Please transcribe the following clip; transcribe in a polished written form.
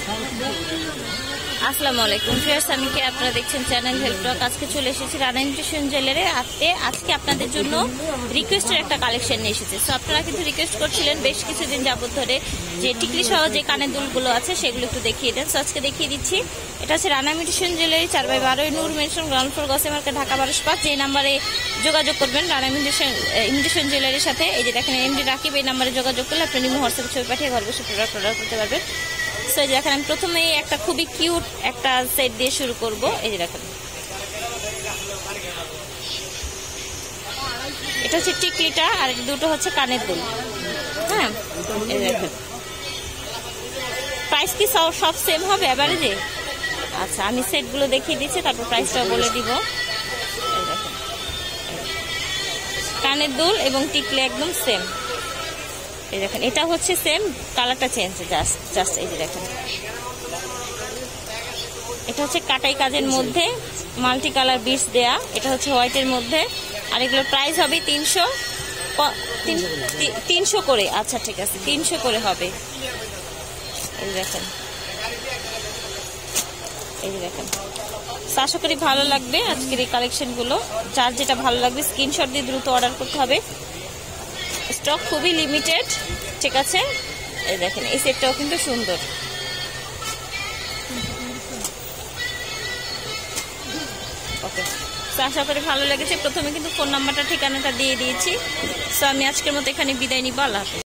আসসালামু আলাইকুম ফ্রেন্ডস, আমি কি আপনারা দেখছেন চ্যানেল হেল্প টক। আজকে চলে এসেছি রানা ইমিটেশন জুয়েলারি হাতে। আজকে আপনাদের জন্য রিকোয়েস্টের একটা কালেকশন নিয়ে এসেছে। সো আপনারা কিন্তু রিকোয়েস্ট করছিলেন বেশ কিছুদিন যাবত ধরে যে টিকলি সহ যে কানের দুলগুলো আছে সেগুলো একটু দেখিয়ে দেন। সো আজকে দেখিয়ে দিচ্ছি। এটা হচ্ছে Rana imitation jewellery 4/12 Noor mansion, ground floor, গসে মার্কেট, ঢাকা 1205। যে নাম্বারে যোগাযোগ করবেন রানা ইমিটেশন জুয়েলারির সাথে, এই যে দেখেন এমডি রাকিব, এই নাম্বারে যোগাযোগ করলে আপনি নিমো হোয়াটসঅ্যাপ ছবি পাঠিয়ে ঘর বসে প্রোডাক্ট অর্ডার করতে পারবেন। সো এই যে দেখেন আমি প্রথমেই একটা খুবই কিউট একটা সেট দিয়ে শুরু করব। এই যে দেখেন এটা হচ্ছে টিকলিটা, আর দুটো হচ্ছে কানের দুল। হ্যাঁ, এই দেখেন প্রাইস কি সব সেম হবে এভারেজে? আচ্ছা, আমি সেটগুলো দেখিয়ে দিচ্ছি, তারপর প্রাইসটাও বলে দিব। এই দেখেন কানের দুল এবং টিকলি একদম সেম। এই দেখেন এটা হচ্ছে সেম, কালারটা চেঞ্জ জাস্ট। এই যে দেখেন এটা হচ্ছে কাটাই কাজের মধ্যে মাল্টি কালার বিটস দেয়া, এটা হচ্ছে হোয়াইটের মধ্যে। আর এগুলোর প্রাইস হবে 300 করে। আচ্ছা ঠিক আছে, 300 করে হবে। এই দেখেন, এই যে দেখেন। আশা করি ভালো লাগবে আজকের এই কালেকশনগুলো। যার যেটা ভালো লাগবে স্ক্রিনশট দিয়ে দ্রুত অর্ডার করতে হবে, স্টক খুবই লিমিটেড। ঠিক আছে, এই দেখেন এই সেটটাও কিন্তু সুন্দর। ওকে, আশা করি ভালো লেগেছে। প্রথমে কিন্তু ফোন নাম্বারটা ঠিকানাটা দিয়ে দিয়েছি। সো আমি আজকের মতো এখানে বিদায় নিব। আল্লাহ হাফেজ।